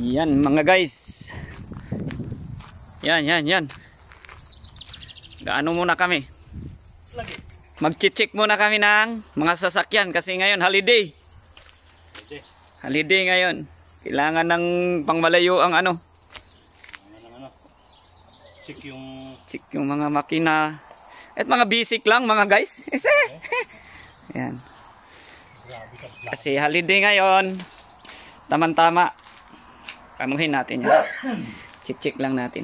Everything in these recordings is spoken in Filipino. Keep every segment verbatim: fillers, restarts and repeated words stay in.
Yan mga guys. Yan, yan, yan. Gaano muna kami? Mag-check muna kami ng mga sasakyan kasi ngayon holiday. Holiday ngayon. Kailangan ng pangmalayo ang ano. Check yung Check yung mga makina. At mga basic lang mga guys. Yan. Kasi holiday ngayon. Tama-tama. Kamuhin natin yan. Check-check lang natin.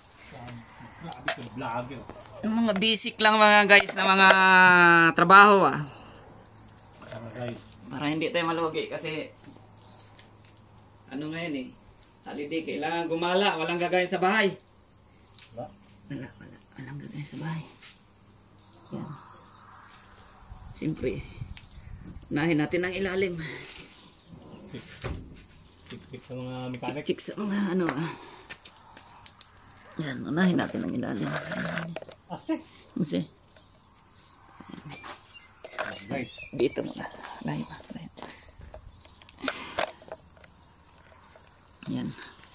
Yung mga basic lang mga guys na mga trabaho ah. Para hindi tayo malugi kasi ano ngayon eh. Holiday, kailangan gumala. Walang gagawin sa bahay. Wala, wala. Walang gagawin sa bahay. Yan. Siyempre, unahin natin ang ilalim. Check sa mga mechanic. Check sa mga ano ah. Yan, unahin natin ang ilalim. Ase. Kasi Guys, dito muna. Lahi pa. Lahi. Yan.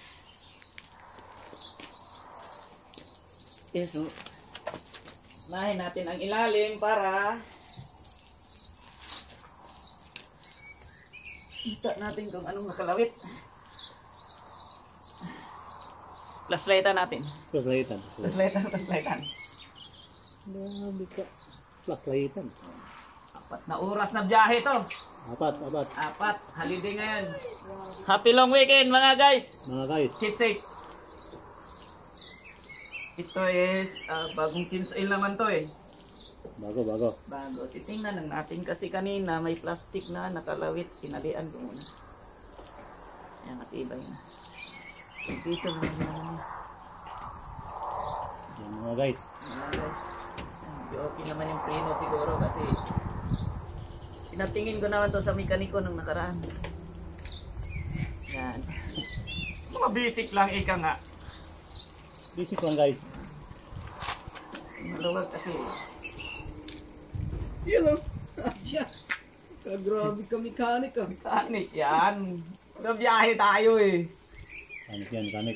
Okay, so unahin natin ang ilalim para kita natin kung anong nakalawit. Flashlightan natin. flashlightan. Flashlightan, flashlightan. Grabe ka. Flashlightan. Apat na oras na biyahe to. Apat, apat. Apat. Holiday ngayon. Happy long weekend mga guys. Mga guys. Keep safe. Ito is uh, bagong kinsail naman to eh. Bago, bago. Bago. Titingnan lang natin kasi kanina may plastic na nakalawit. Sinalian ko muna. Ayan, matibay na. Dito naman naman. Yan mga guys. Mga guys. Ayan, okay naman yung preno siguro kasi pinatingin ko naman to sa mekaniko nung nakaraan. Yan. Mga basic lang ika nga. Basic lang guys. Maluwag kasi. Yun o. Asya. Kagrabe ka mechanic ah. Mechanic yan. Nabiyahe tayo eh. Mechanic yan, mechanic.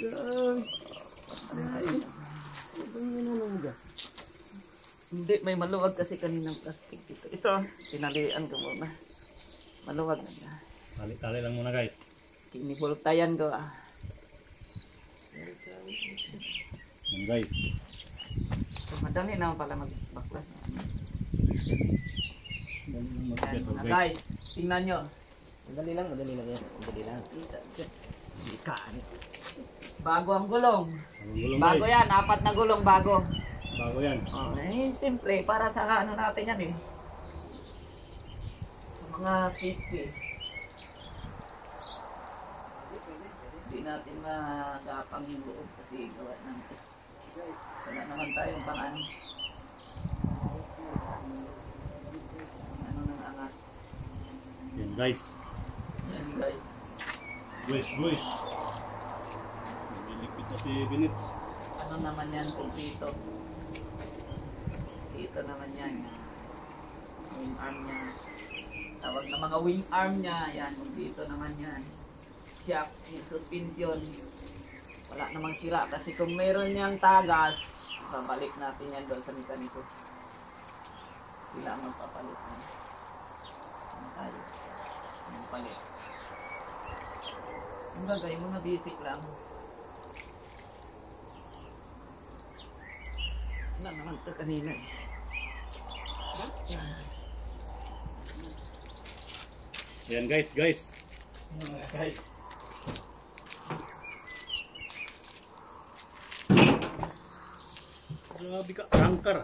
Hindi, may maluwag kasi kaninang plastic dito. Ito, tinalian ko muna. Maluwag na siya. Tali-tali lang muna guys. Kinibultayan ko ah. Yan guys. So, madali naman pala magbaklas. Yan lang Yan mag-get mga guys. guys, tingnan nyo. Madali lang, madali lang yan. Madali lang. Mechanic. Bago ang gulong. Ang gulong Bago guys. yan, apat na gulong bago. Bago yan. Oh, eh, simple, para sa ano natin yan eh. Sa mga safety. Hindi natin magapang yung loob kasi gawa ng wala naman tayong pang ano. Ano nang angat. Yan guys. Yan guys. Guys, guys. Nilipit na si Binits. Ano naman yan kung dito. Dito naman yan. Wing arm niya. Tawag na mga wing arm niya. Yan, kung dito naman yan. Shock, yung suspension. Wala namang sira kasi kung meron niyang tagas, babalik natin yan doon sa mekaniko. Sila ang magpapalit na. Ano tayo? Ang palit. Ang bagay mo na basic lang. Wala naman ito kanina eh. Yan guys, guys. Mga guys. Grabe ka. Angkar.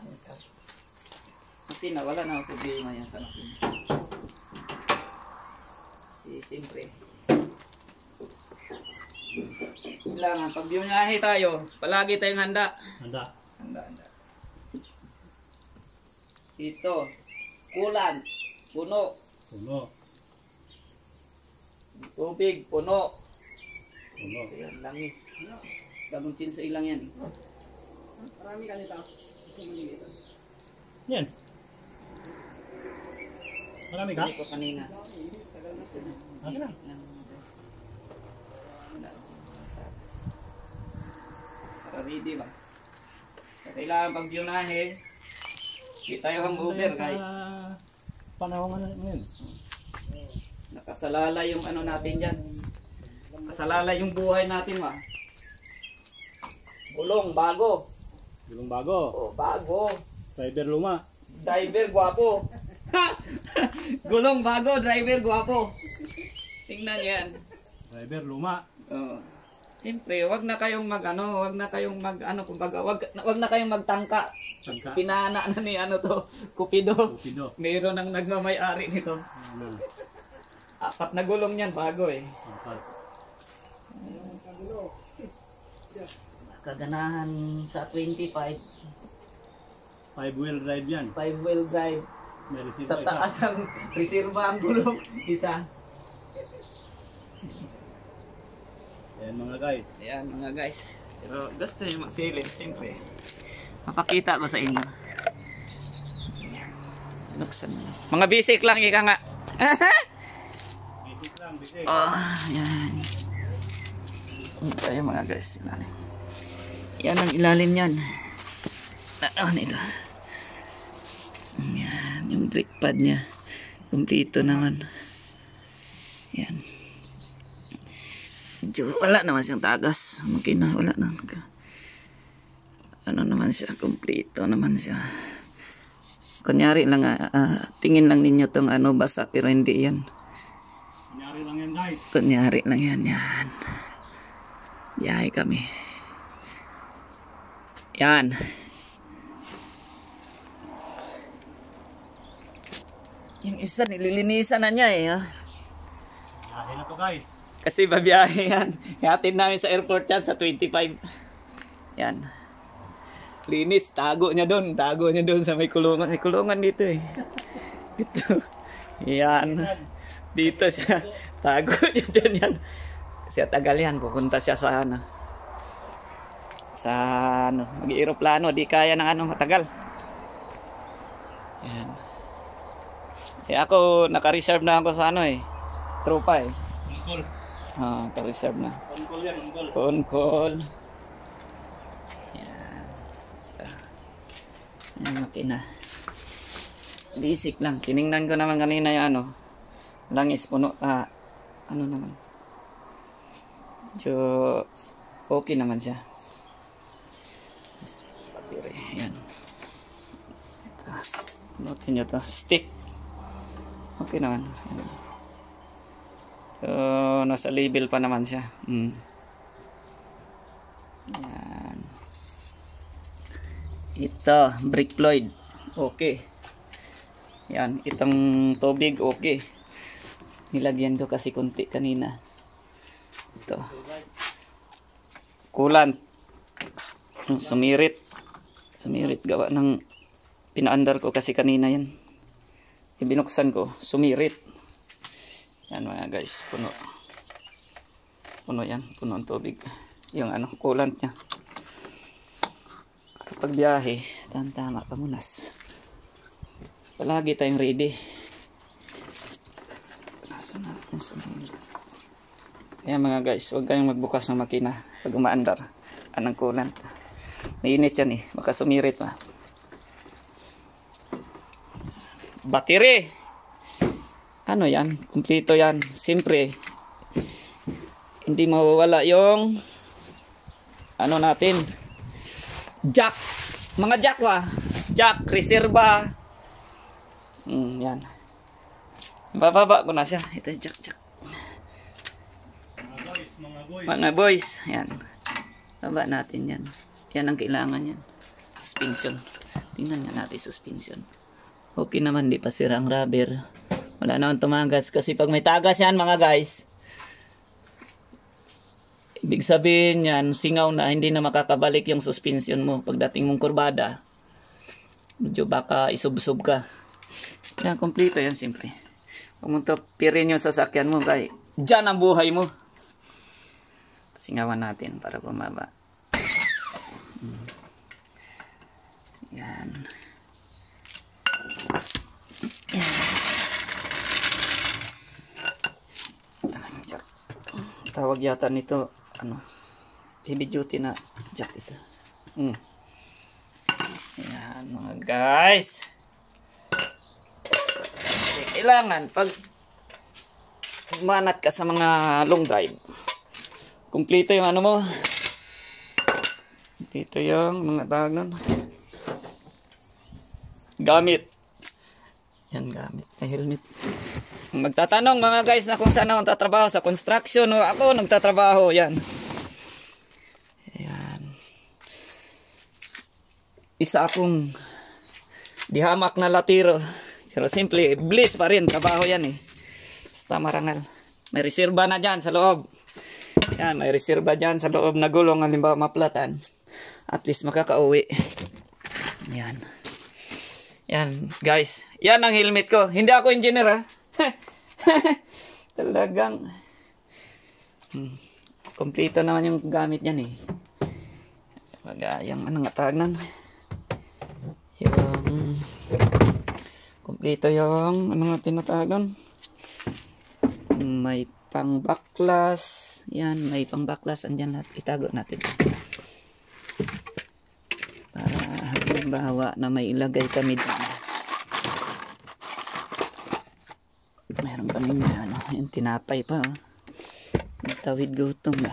Makina, wala na ako problema yan sa makina. Kasi siyempre kailangan pag biyahe tayo, palagi tayong handa. Handa. Handa, handa. Ito, kulan, puno. Puno. Tubig, puno. Puno. Ayan, langis. Bagong chinsa ilang yan. Marami ka nito. Gusto mo nito. Yan. Marami ka? Hindi ko kanina. Akin na. Naka-ready ba? So, kailangan pag biyonahe, di tayo hangover guys. Panahon na ngayon. Nakasalala yung ano natin dyan. Nakasalala yung buhay natin ba? Gulong, bago. Gulong bago. Oh, bago. Driver luma. Driver, guwapo. Gulong, bago. Driver, guwapo. Tingnan yan. Driver luma. Oh. Siyempre, wag na kayong mag ano, wag na kayong mag ano, kumbaga, wag, wag na kayong magtangka. Tangka. Pinana na ni ano to, Cupido. Cupido. Mayroon nang nagmamay-ari nito. Ano? Apat na gulong yan, bago eh. Tangka. Kaganahan sa twenty-five, Five wheel drive yan. five wheel drive. May receive Sa taas ang reserva ang gulong, isa. Ayan mga guys. Ayan mga guys. Pero gusto nyo magsilip, siyempre. Mapakita ko sa inyo. Buksan mo. Mga basic lang, ika nga. Basic lang, basic. Oh, yan. Ito yung mga guys. Ilalim. Yan ang ilalim yan. Ano ito? Yan, yung brake pad niya. Kumpleto naman. Yan. Medyo wala naman siyang tagas. Mungkin na wala na. Ano naman siya, kumpleto naman siya. Kunyari lang, uh, tingin lang ninyo tong ano basa, pero hindi yan. Kunyari lang yan guys. Kunyari lang yan, yan. Biyahe kami. Yan. Yung isa, nililinisan na niya eh. Ha? Biyahe na to guys. Kasi babiyahe yan. Ihatid namin sa airport yan sa twenty-five. Yan. Linis. Tago niya doon. Tago niya doon sa may kulungan. May kulungan dito eh. Dito. Yan. Dito siya. Tago niya dyan yan. Kasi tagal yan. Pupunta siya sa ano. Sa ano. Mag-aeroplano. Di kaya ng ano. Matagal. Yan. Eh ako naka-reserve na ako sa ano eh. Tropa eh. On-call. Ah, naka-reserve na. On-call yan, on-call. On-call. Yan. Yan, makina. Basic lang. Tiningnan ko naman kanina yung ano. Langis puno. Ah, ano naman. So, okay naman siya. Battery. Yan. Ito. Notin nyo to. Stick. Okay naman. Yan. So, nasa label pa naman siya. Mm. Yan. Ito, brake fluid. Okay. Yan, itong tubig, okay. Nilagyan ko kasi kunti kanina. Ito. Coolant. Sumirit. Sumirit, gawa ng pinaandar ko kasi kanina yan. Ibinuksan ko, sumirit. Yan mga guys, puno. Puno yan, puno ang tubig. Yung ano, coolant niya. Kapag biyahe, tama pamunas. Palagi tayong ready. Nasa natin sumirit. Kaya mga guys, huwag kayong magbukas ng makina pag umaandar. Anong coolant. Mainit yan eh, baka sumirit pa. Battery. Ano yan? Kumpleto yan. Siyempre, hindi mawawala yung ano natin. Jack. Mga jack wa. Jack, reserva. Hmm, yan. Bababa ko na siya. Ito jack, jack. Mga boys, mga boys. Mga boys. Yan. Baba natin yan. Yan ang kailangan yan. Suspension. Tingnan nga natin suspension. Okay naman, di pa sira ang rubber. Wala naman tumagas. Kasi pag may tagas yan mga guys, ibig sabihin yan, singaw na, hindi na makakabalik yung suspension mo. Pagdating mong kurbada, medyo baka isubsob ka. Yan, kompleto yan siyempre. Huwag mo ito pirin yung sasakyan mo. Kaya dyan ang buhay mo. Pasingawan natin para bumaba. Yan. Yan. Tawag yata nito ano, heavy duty na jack ito. Hmm. Yan mga guys. Kailangan pag manat ka sa mga long drive, kumpleto yung ano mo. Dito yung mga tawag nun. Gamit. Yan, gamit. May helmet. Magtatanong mga guys na kung saan ako tatrabaho, sa construction o ako nagtatrabaho. Yan. Yan. Isa akong dihamak na latiro. Pero simple, bliss pa rin. Trabaho yan eh. Basta marangal. May reserba na dyan sa loob. Yan, may reserba dyan sa loob na gulong. Halimbawa maplatan. At least makakauwi. Yan. Yan, guys. Yan ang helmet ko. Hindi ako engineer, ha? Talagang. Hmm. Kompleto naman yung gamit yan, eh. Baga, yung ano nga tawag nan. Yung. Kompleto yung, ano nga tinatawag nun. May pang baklas. Yan, may pang baklas. Andyan lahat. Itago natin. Para halimbawa na may ilagay kami dyan. Meron kami ano, yung tinapay pa. Oh. Tawid gutom ba.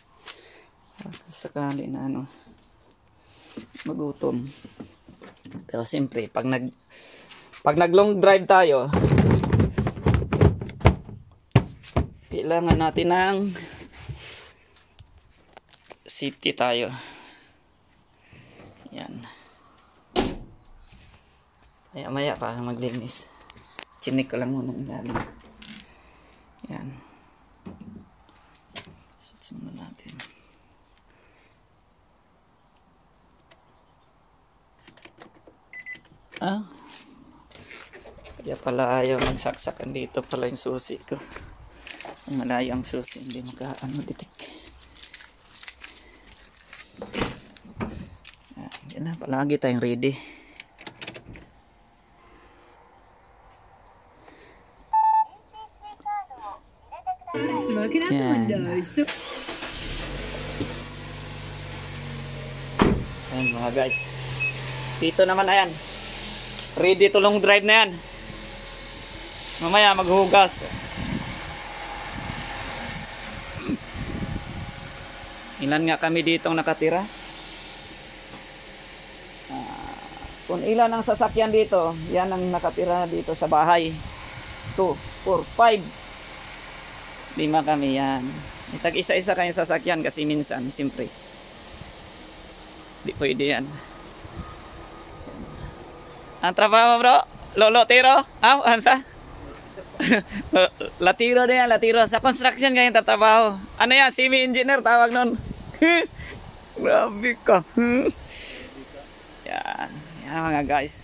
Sakali na ano, magutom. Pero siyempre, pag nag pag nag long drive tayo, kailangan natin ng city tayo. Yan. Maya maya para maglinis. Chinik ko lang muna ng ilalim. Yan. Sutsun mo natin. Ah. Kaya pala ayaw magsaksakan dito pala yung susi ko. Malayo ang susi. Hindi maka-ano ditik. Yan na, palagi tayong ready. Smoking out the windows. Ayan mga guys. Dito naman ayan. Ready to long drive na yan. Mamaya maghugas. Ilan nga kami ditong nakatira? Uh, kung ilan ang sasakyan dito, yan ang nakatira dito sa bahay. two, four, five. Lima kami yan. Itag isa-isa kayong sasakyan kasi minsan, siyempre. Di pwede yan. Ang trabaho bro? Lolo tiro? Ah, ansa? Latiro na yan, latiro. Sa construction kayong tatrabaho. Ano yan? Semi-engineer tawag nun. Grabe ka. Yan. Yan mga guys.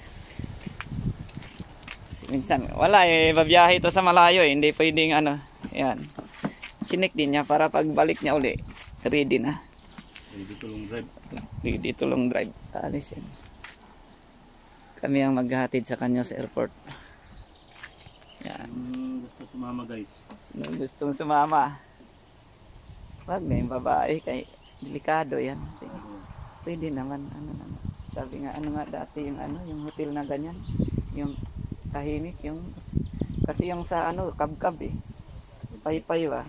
Minsan, wala eh. Babiyahe ito sa malayo eh. Hindi pwedeng ano. Yan. Chinik din niya para pagbalik niya uli. Ready na. Ready to long drive. Ready to long drive. Alis yan. Kami ang maghahatid sa kanya sa airport. Yan. Hmm, gusto sumama guys. Sino gustong sumama? Wag na yung babae. Kay delikado yan. Pwede naman. Ano naman. Sabi nga, ano nga dati yung ano, yung hotel na ganyan. Yung tahimik. Yung, kasi yung sa ano, kabkab eh. Pay-pay ba?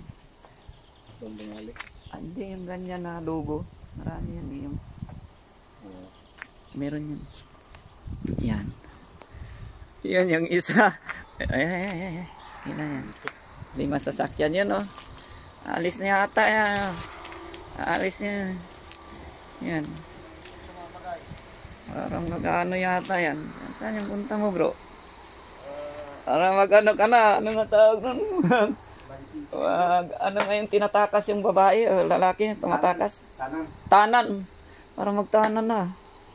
Ah, hindi yung ganyan na logo. Marami yan eh. Yung, meron yun. Yan. Yan yung isa. Ay, ay, ay, ay. Yan na yan. Lima sasakyan yun, oh. Alis niya ata yan. Alis niya. Yan. Parang mag-ano yata yan. Saan yung punta mo, bro? Parang mag-ano ka na. Ano nga tawag nun? Wag, ano nga yung tinatakas yung babae o lalaki? Tumatakas? Tanan. Tanan. Parang magtanan na.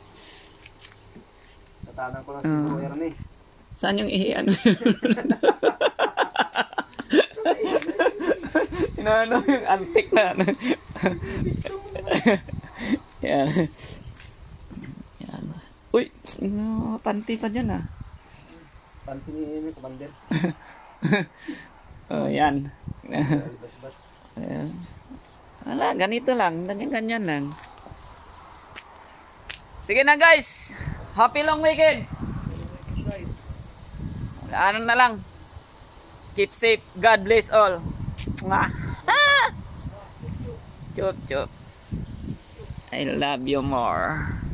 Tanan ko lang Uh, si Kuya Rani. Saan yung ihi? Ano Inaano yung antik na ano. Yan. Yan. Uy, no, panty pa dyan ah. Panty ni Commander. Oh, yan. Ayan. Wala, ganito lang. Ganyan-ganyan lang. Sige na guys. Happy long weekend. Ano na lang. Keep safe. God bless all. Mwah. Ah! Chup chup. I love you more.